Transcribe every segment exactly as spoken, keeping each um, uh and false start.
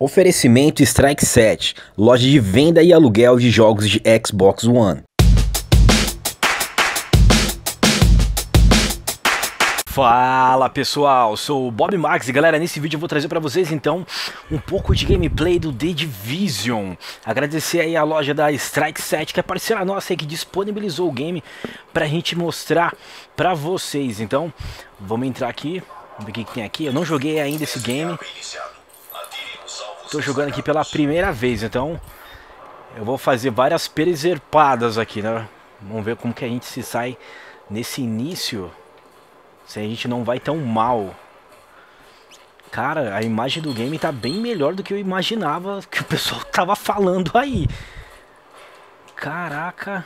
Oferecimento Strike sete, loja de venda e aluguel de jogos de Xbox One. Fala pessoal, sou o Bob Max e galera, nesse vídeo eu vou trazer pra vocês então um pouco de gameplay do The Division. Agradecer aí a loja da Strike sete, que é parceira nossa aí, que disponibilizou o game pra gente mostrar pra vocês. Então, vamos entrar aqui, vamos ver o que, que tem aqui. Eu não joguei ainda esse game, tô jogando aqui pela primeira vez, então eu vou fazer várias preservadas aqui, né? Vamos ver como que a gente se sai nesse início, se a gente não vai tão mal. Cara, a imagem do game tá bem melhor do que eu imaginava que o pessoal tava falando aí. Caraca.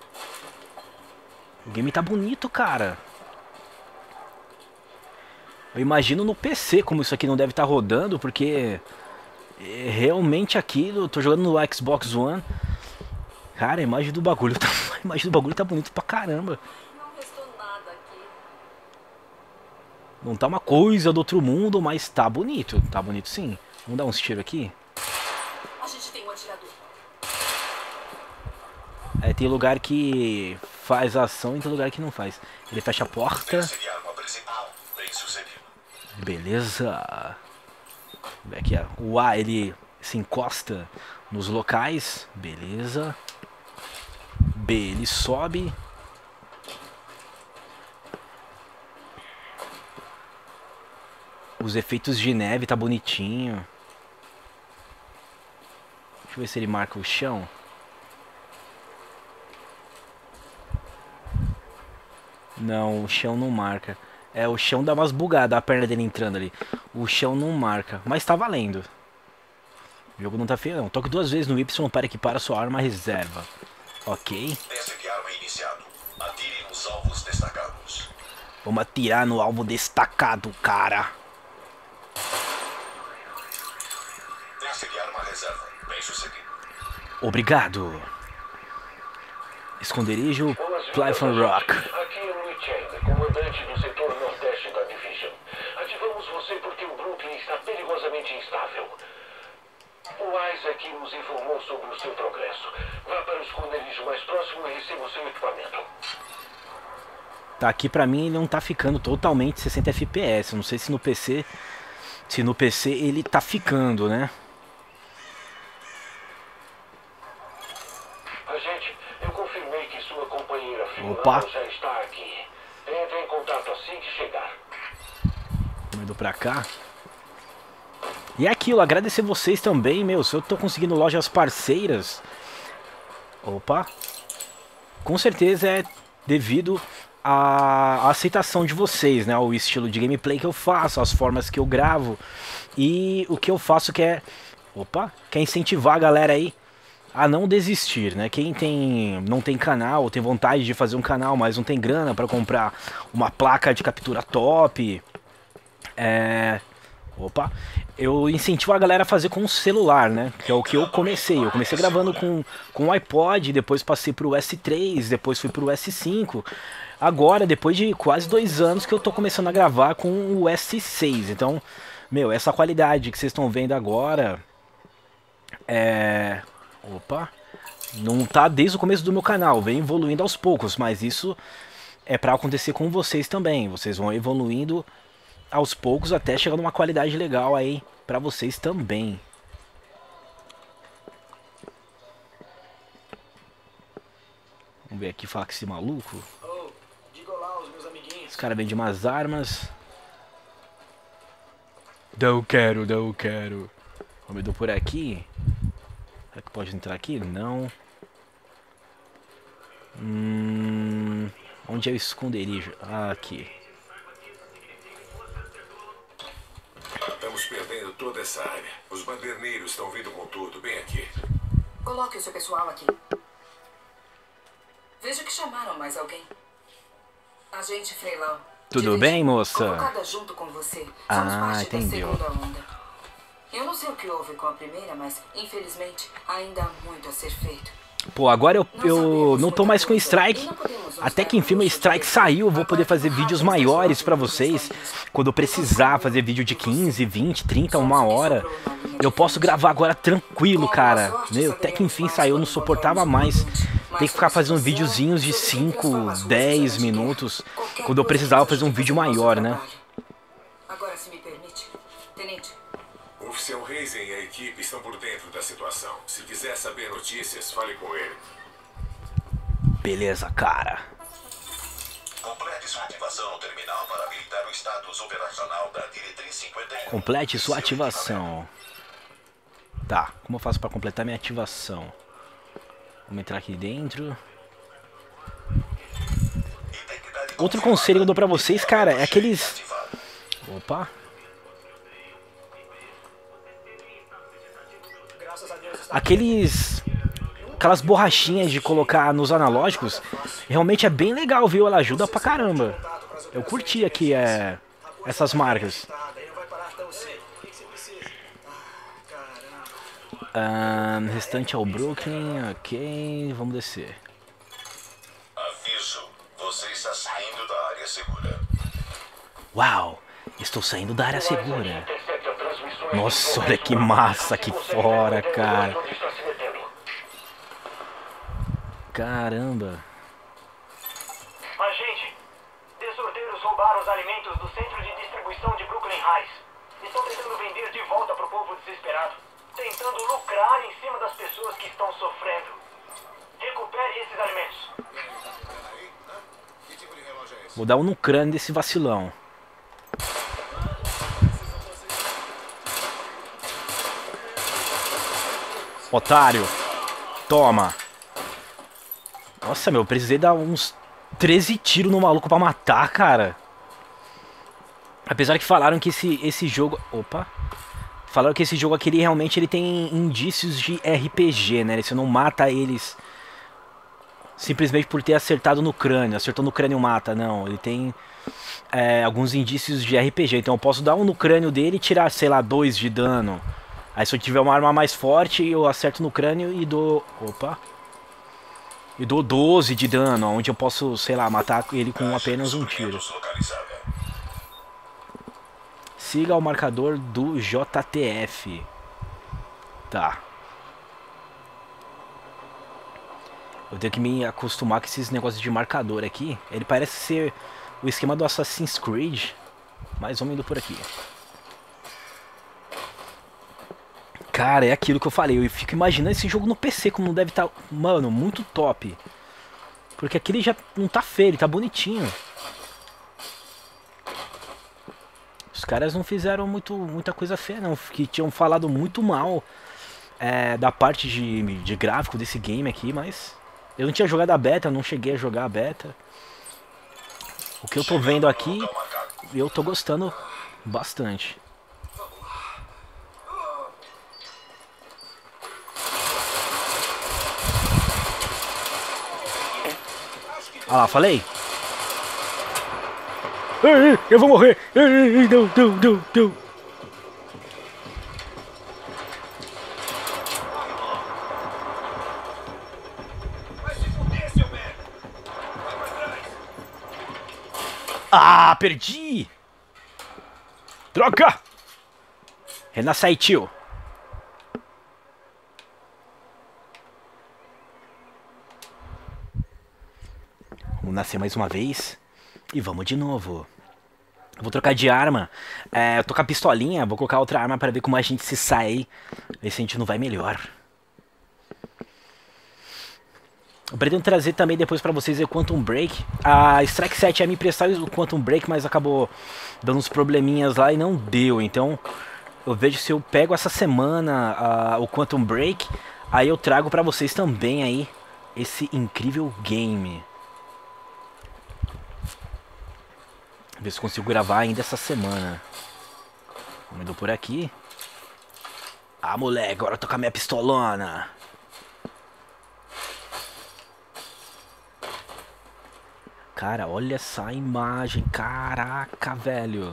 O game tá bonito, cara. Eu imagino no P C como isso aqui não deve estar rodando, porque realmente aquilo, eu tô jogando no Xbox One. Cara, a imagem do bagulho tá, a imagem do bagulho tá bonito pra caramba. Não tá uma coisa do outro mundo, mas tá bonito. Tá bonito sim. Vamos dar uns tiros aqui. A gente tem um atirador. É, tem lugar que faz ação e tem lugar que não faz. Ele fecha a porta. Beleza. Aqui, ó. O A, ele se encosta nos locais. Beleza. B, ele sobe. Os efeitos de neve tá bonitinho. Deixa eu ver se ele marca o chão. Não, o chão não marca. É, o chão dá umas bugadas, a perna dele entrando ali. O chão não marca, mas tá valendo. O jogo não tá feio não. Toque duas vezes no Y para equipar a sua arma reserva. Ok. Atire nos alvos destacados. Vamos atirar no alvo destacado, cara. Obrigado. Esconderijo Plyfon Rock. Aqui é o Richard, comandante do setor nordeste da Division. Ativamos você porque o Brooklyn está perigosamente instável. O Isaac nos informou sobre o seu progresso. Vá para o esconderijo mais próximo e receba o seu equipamento. Tá, aqui pra mim ele não tá ficando totalmente sessenta F P S. Não sei se no P C, se no P C ele tá ficando, né? Agente, eu confirmei que sua companheira Opa. Filana já está aqui. Entre em contato assim que chegar. Indo pra cá. E é aquilo, agradecer vocês também, meu. Se eu tô conseguindo lojas parceiras. Opa. Com certeza é devido à aceitação de vocês, né? O estilo de gameplay que eu faço, as formas que eu gravo. E o que eu faço que é. Opa, quer incentivar a galera aí a não desistir, né? Quem tem, não tem canal, tem vontade de fazer um canal, mas não tem grana para comprar uma placa de captura top, é... Opa, eu incentivo a galera a fazer com o celular, né? Que é o que eu comecei. Eu comecei gravando com, com o iPod, depois passei pro S três, depois fui pro S cinco. Agora, depois de quase dois anos que eu tô começando a gravar com o S seis. Então, meu, essa qualidade que vocês estão vendo agora é... Opa, não tá desde o começo do meu canal, vem evoluindo aos poucos, mas isso é pra acontecer com vocês também. Vocês vão evoluindo aos poucos até chegar numa qualidade legal aí pra vocês também. Vamos ver aqui, falar com esse maluco. Esse cara vende umas armas. Não quero, não quero. Vamos ver por aqui. Será que pode entrar aqui? Não. Hum, onde é o esconderijo? Ah, aqui. Estamos perdendo toda essa área. Os baderneiros estão vindo com tudo, bem aqui. Coloque o seu pessoal aqui. Vejo que chamaram mais alguém. Agente Freelan. Tudo bem, moça? Convocada junto com você. Somos Ah, parte entendeu. da segunda onda. Eu não sei o que houve com a primeira, mas infelizmente ainda há muito a ser feito. Pô, agora eu, eu não tô mais com Strike. Até que enfim meu Strike saiu, eu vou poder fazer vídeos maiores pra vocês. Quando eu precisar fazer vídeo de quinze, vinte, trinta, uma hora, eu posso gravar agora tranquilo, cara. Meu, até que enfim saiu, eu não suportava mais ter que ficar fazendo videozinhos de cinco, dez minutos. Quando eu precisava fazer um vídeo maior, né? Agora, se me permite, Tenente. O oficial Reisen e a equipe estão por dentro da situação. Se quiser saber notícias, fale com ele. Beleza, cara. Complete sua ativação no terminal para habilitar o status operacional da Diretriz cinquenta e um. Complete sua ativação. Tá, como eu faço pra completar minha ativação? Vamos entrar aqui dentro. Outro conselho que eu dou pra vocês, cara, é aqueles... Opa. Aqueles... Aquelas borrachinhas de colocar nos analógicos, realmente é bem legal, viu? Ela ajuda pra caramba. Eu curti aqui é, essas marcas. Um, restante ao Brooklyn, ok, vamos descer. Aviso, você está saindo da área segura. Uau, estou saindo da área segura. Nossa, olha que massa aqui fora, cara. Caramba. Agente, desordeiros roubaram os alimentos do centro de distribuição de Brooklyn Heights. Estão tentando vender de volta para o povo desesperado. Tentando lucrar em cima das pessoas que estão sofrendo. Recupere esses alimentos. Vou dar um no crânio desse vacilão. Otário. Toma. Nossa, meu, eu precisei dar uns treze tiros no maluco pra matar, cara. Apesar que falaram que esse, esse jogo... Opa. Falaram que esse jogo aqui, ele, realmente, ele tem indícios de R P G, né? Você não mata eles simplesmente por ter acertado no crânio. Acertou no crânio, mata. Não, ele tem é, alguns indícios de R P G. Então eu posso dar um no crânio dele e tirar, sei lá, dois de dano. Aí se eu tiver uma arma mais forte, eu acerto no crânio e dou... Opa. E dou doze de dano, onde eu posso, sei lá, matar ele com apenas um tiro. Siga o marcador do J T F. Tá. Eu tenho que me acostumar com esses negócios de marcador aqui. Ele parece ser o esquema do Assassin's Creed. Mas vamos indo por aqui. Cara, é aquilo que eu falei. Eu fico imaginando esse jogo no P C como não deve estar... Mano, muito top. Porque aqui ele já não tá feio, ele tá bonitinho. Os caras não fizeram muito, muita coisa feia, não. Que tinham falado muito mal é, da parte de, de gráfico desse game aqui, mas... Eu não tinha jogado a beta, eu não cheguei a jogar a beta. O que eu tô vendo aqui, eu tô gostando bastante. Ah lá, falei? Ei, ei, eu vou morrer! Ei, ei, não, não, não, não! Ah, perdi! Droga! Renasce aí, tio! Vamos nascer mais uma vez. E vamos de novo. Vou trocar de arma. É, eu tô com a pistolinha. Vou colocar outra arma pra ver como a gente se sai. Ver se a gente não vai melhor. Eu pretendo trazer também depois pra vocês o Quantum Break. A Strike sete ia me emprestar o Quantum Break, mas acabou dando uns probleminhas lá e não deu. Então eu vejo se eu pego essa semana uh, o Quantum Break. Aí eu trago pra vocês também aí esse incrível game. Ver se consigo gravar ainda essa semana. Vamos indo por aqui. Ah, moleque, agora eu tô com a minha pistolona. Cara, olha essa imagem. Caraca, velho.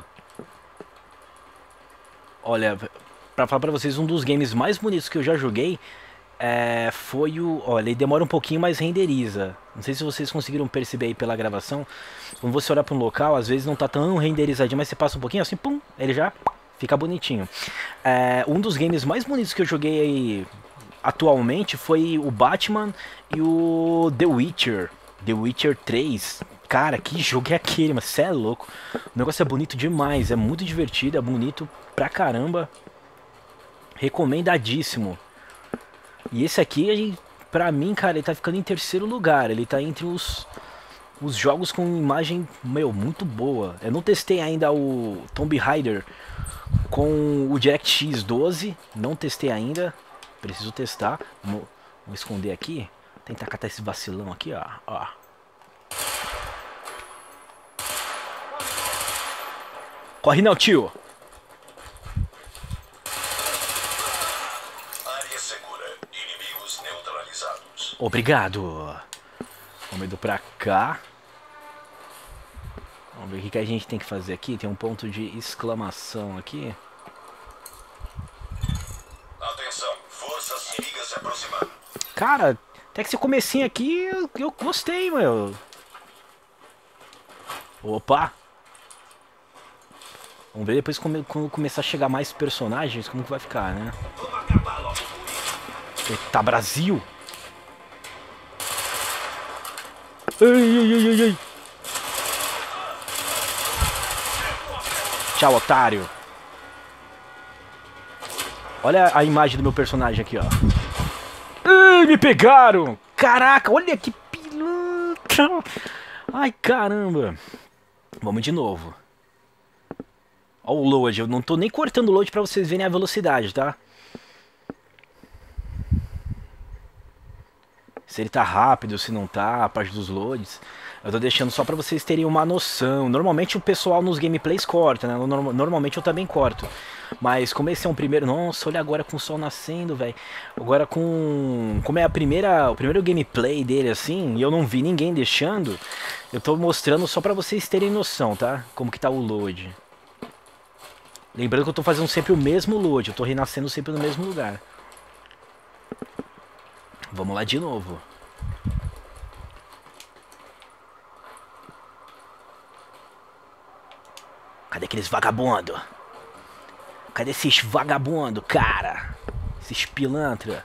Olha, pra falar pra vocês, um dos games mais bonitos que eu já joguei é, foi o... Olha, ele demora um pouquinho, mas renderiza. Não sei se vocês conseguiram perceber aí pela gravação. Quando você olhar para um local, às vezes não tá tão renderizadinho, mas você passa um pouquinho assim, pum, ele já fica bonitinho. É, um dos games mais bonitos que eu joguei aí atualmente foi o Batman e o The Witcher. The Witcher três. Cara, que jogo é aquele, mas cê é louco. O negócio é bonito demais, é muito divertido, é bonito pra caramba. Recomendadíssimo. E esse aqui, pra mim, cara, ele tá ficando em terceiro lugar. Ele tá entre os, os jogos com imagem, meu, muito boa. Eu não testei ainda o Tomb Raider com o DirectX doze. Não testei ainda. Preciso testar. Vou, vou esconder aqui. Tentar catar esse vacilão aqui, ó. ó. Corre não, tio. Área segura. Inimigos neutralizados. Obrigado. Vamos indo pra cá. Vamos ver o que, que a gente tem que fazer aqui. Tem um ponto de exclamação aqui. Atenção, forças inimigas se aproximando. Cara, até que esse comecinho aqui eu, eu gostei, meu. Opa. Vamos ver depois quando começar a chegar mais personagens, como que vai ficar, né? Eita, Brasil! Ei, ei, ei, ei, ei. Tchau, otário. Olha a imagem do meu personagem aqui, ó. Ei, me pegaram! Caraca, olha que pilantra! Ai, caramba! Vamos de novo. Olha o load, eu não tô nem cortando o load pra vocês verem a velocidade, tá? Se ele tá rápido, se não tá, a parte dos loads. Eu tô deixando só pra vocês terem uma noção. Normalmente o pessoal nos gameplays corta, né? Normalmente eu também corto. Mas como esse é um primeiro... Nossa, olha agora com o sol nascendo, velho. Agora com... Como é a primeira... o primeiro gameplay dele, assim, e eu não vi ninguém deixando, eu tô mostrando só pra vocês terem noção, tá? Como que tá o load. Lembrando que eu tô fazendo sempre o mesmo load. Eu tô renascendo sempre no mesmo lugar. Vamos lá de novo. Cadê aqueles vagabundo? Cadê esses vagabundo, cara? Esses pilantra.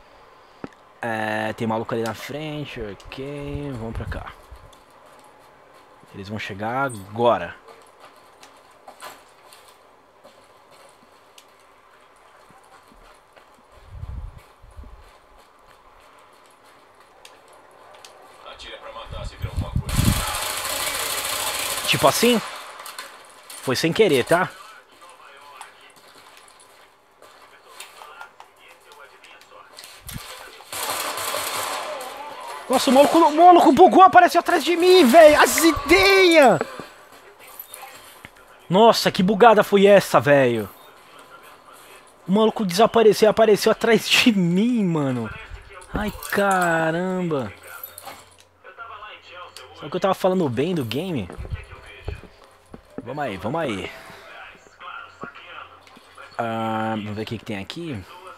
É, tem maluco ali na frente. Ok, vamos pra cá. Eles vão chegar agora. Tipo assim? Foi sem querer, tá? Nossa, o maluco, o maluco bugou, apareceu atrás de mim, velho. As ideias! Nossa, que bugada foi essa, velho? O maluco desapareceu e apareceu atrás de mim, mano. Ai, caramba. Será que eu tava falando bem do game? Vamos aí, vamos aí. Ah, vamos ver o que, que tem aqui.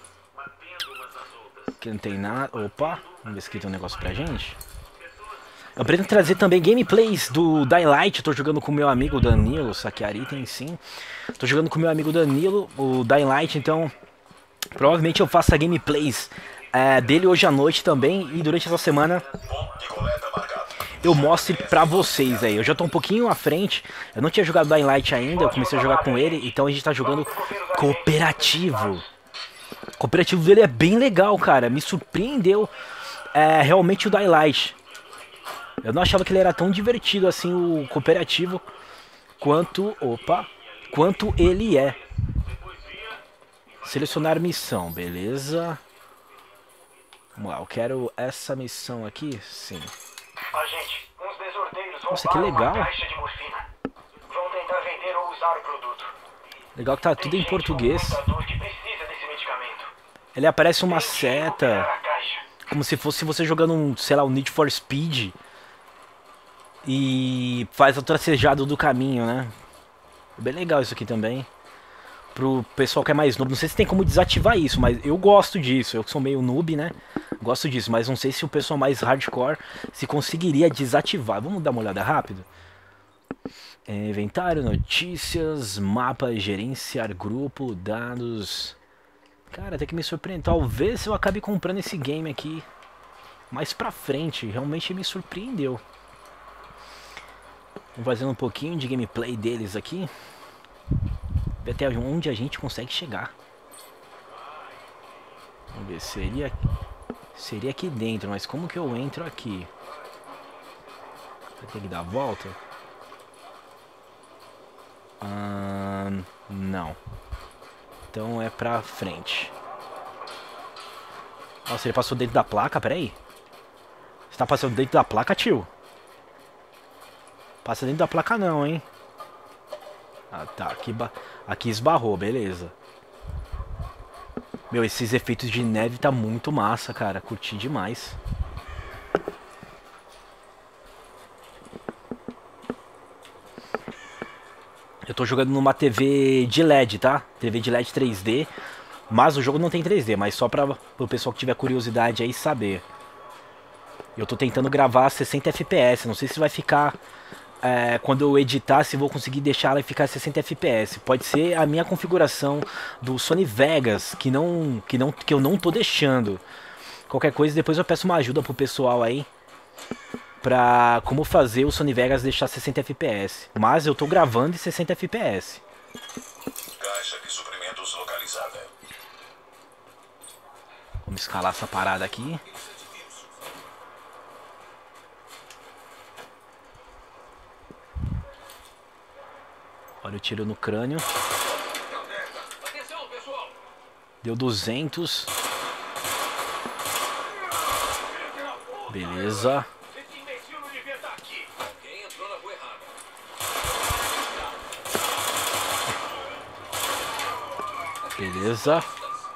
Aqui não tem nada. Opa, vamos ver se aqui tem um negócio pra gente. Eu pretendo trazer também gameplays do Dying Light. Eu tô jogando com o meu amigo Danilo. Saquear item, sim. Tô jogando com o meu amigo Danilo, o Dying Light. Então, provavelmente eu faça gameplays é, dele hoje à noite também. E durante essa semana eu mostre pra vocês aí. Eu já tô um pouquinho à frente. Eu não tinha jogado Dying Light ainda. Eu comecei a jogar com ele. Então a gente tá jogando cooperativo. O cooperativo dele é bem legal, cara. Me surpreendeu é, realmente o Dying Light. Eu não achava que ele era tão divertido assim, o cooperativo, quanto... Opa! Quanto ele é. Selecionar missão, beleza. Vamos lá, eu quero essa missão aqui, sim. Agente, uns desordeiros Nossa, que roubaram legal. uma caixa de morfina. Vão tentar vender ou usar o produto. Legal que tá tudo em Tem português. gente, um portador que precisa desse medicamento. Ele aparece uma Tente seta, recuperar a caixa. como se fosse você jogando um, sei lá, um Need for Speed. E faz o tracejado do caminho, né? Bem legal isso aqui também. pro pessoal que é mais noob. Não sei se tem como desativar isso, mas eu gosto disso. Eu que sou meio noob, né? Gosto disso, mas não sei se o pessoal mais hardcore se conseguiria desativar. Vamos dar uma olhada rápido. É, inventário, notícias, mapa, gerenciar grupo, dados. Cara, até que me surpreende. Talvez eu acabe comprando esse game aqui mais pra frente. Realmente me surpreendeu. Vamos fazendo um pouquinho de gameplay deles aqui. Ver até onde a gente consegue chegar. Vamos ver, seria, seria aqui dentro, mas como que eu entro aqui? Vai ter que dar a volta? Ah, não. Então é pra frente. Nossa, ele passou dentro da placa, peraí. Você tá passando dentro da placa, tio? Passa dentro da placa não, hein? Ah, tá. Aqui, ba... aqui esbarrou, beleza. Meu, esses efeitos de neve tá muito massa, cara. Curti demais. Eu tô jogando numa T V de L E D, tá? T V de L E D três D. Mas o jogo não tem três D, mas só pra o pessoal que tiver curiosidade aí saber. Eu tô tentando gravar sessenta F P S. Não sei se vai ficar... É, quando eu editar, se vou conseguir deixar ela ficar sessenta F P S. Pode ser a minha configuração do Sony Vegas, que, não, que, não, que eu não tô deixando. Qualquer coisa, depois eu peço uma ajuda pro pessoal aí. Pra como fazer o Sony Vegas deixar sessenta F P S. Mas eu tô gravando em sessenta F P S. Caixa de suprimentos localizada. Vamos escalar essa parada aqui. Olha o tiro no crânio. Deu duzentos. Beleza. Beleza.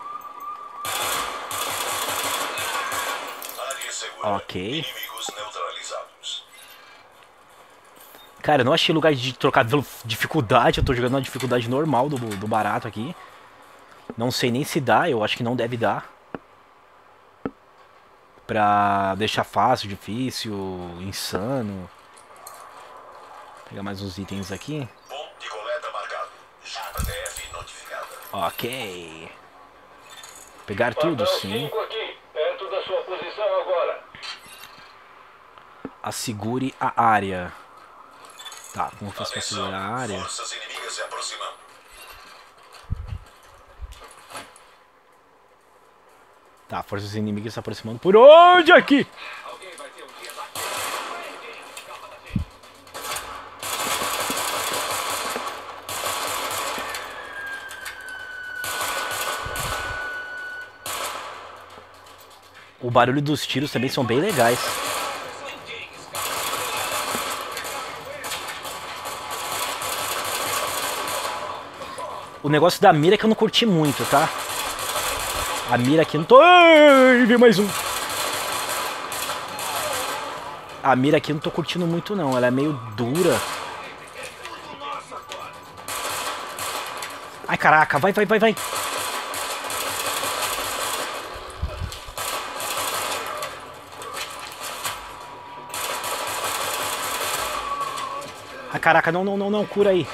Ok. Inimigos neutralizados. Cara, eu não achei lugar de trocar dificuldade. Eu tô jogando na dificuldade normal do, do barato aqui. Não sei nem se dá, eu acho que não deve dar. Pra deixar fácil, difícil, insano. Vou pegar mais uns itens aqui. Ponto de coleta marcado. J D F notificada. Ok. Pegar tudo, sim. Aqui, perto da sua posição agora. Assegure a área. Tá, como eu faço pra segurar a área? Forças inimigas se aproximando. Tá, forças inimigas se aproximando. Por onde aqui? O barulho dos tiros também são bem legais. O negócio da mira é que eu não curti muito, tá? A mira aqui não tô... Ai, vem mais um. A mira aqui eu não tô curtindo muito não, ela é meio dura. Ai, caraca, vai, vai, vai, vai. Ai, caraca, não, não, não, não, cura aí.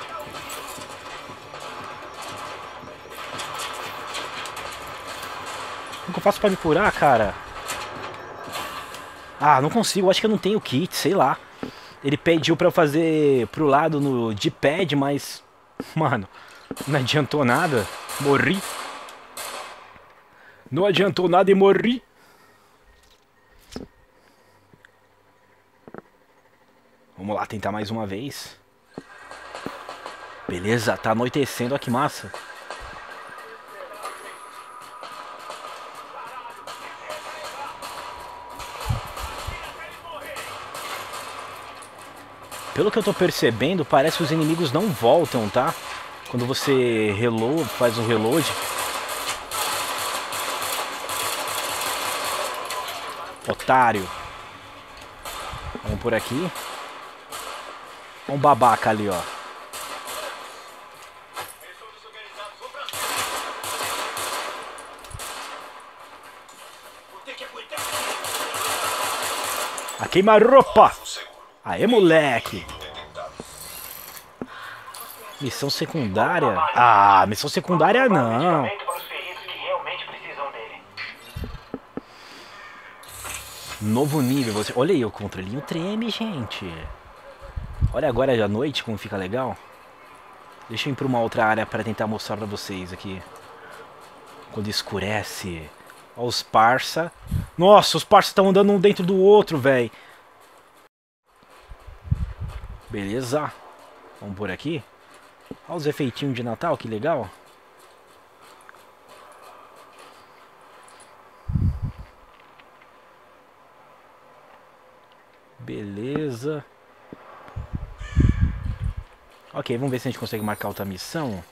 Como que eu faço pra me curar, cara? Ah, não consigo, acho que eu não tenho kit, sei lá. Ele pediu pra eu fazer pro lado no D-pad, mas... Mano, não adiantou nada. Morri. Não adiantou nada e morri. Vamos lá, tentar mais uma vez. Beleza, tá anoitecendo, olha que massa. Pelo que eu tô percebendo, parece que os inimigos não voltam, tá? Quando você reload, faz um reload. Otário. Vamos por aqui. Um babaca ali, ó. A queima-roupa. Alvo seguro. Aê, moleque. Inimigo detectado. Missão secundária? Ah, missão secundária não. Medicamento para os feridos que realmente precisam dele. Novo nível. Você... Olha aí, o controlinho treme, gente. Olha agora à noite como fica legal. Deixa eu ir para uma outra área para tentar mostrar para vocês aqui. Quando escurece. Olha os parça. Nossa, os parça estão andando um dentro do outro, velho. Beleza. Vamos por aqui. Olha os efeitinhos de Natal, que legal. Beleza. Ok, vamos ver se a gente consegue marcar outra missão.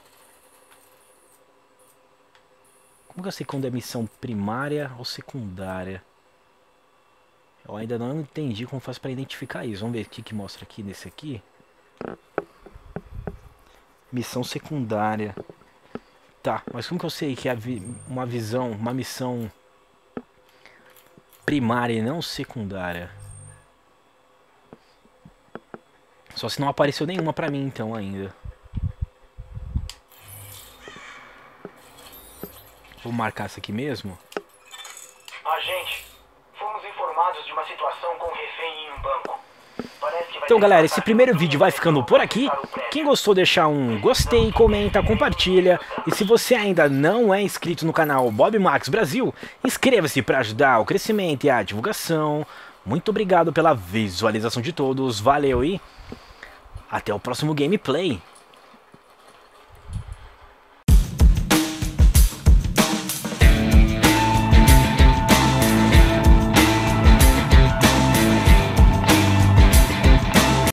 Como que eu sei quando é missão primária ou secundária? Eu ainda não entendi como faz para identificar isso. Vamos ver o que que mostra aqui nesse aqui. Missão secundária. Tá, mas como que eu sei que é uma visão, uma missão primária e não secundária? Só se não apareceu nenhuma pra mim então ainda. Vou marcar essa aqui mesmo. Agente, fomos informados de uma situação com refém em um banco. Parece que vai Então ter galera, que esse passar primeiro por vídeo um vai ficando por aqui. para o prédio. Quem gostou, deixar um gostei, comenta, compartilha. E se você ainda não é inscrito no canal Bob Max Brasil, inscreva-se para ajudar o crescimento e a divulgação. Muito obrigado pela visualização de todos. Valeu e até o próximo gameplay.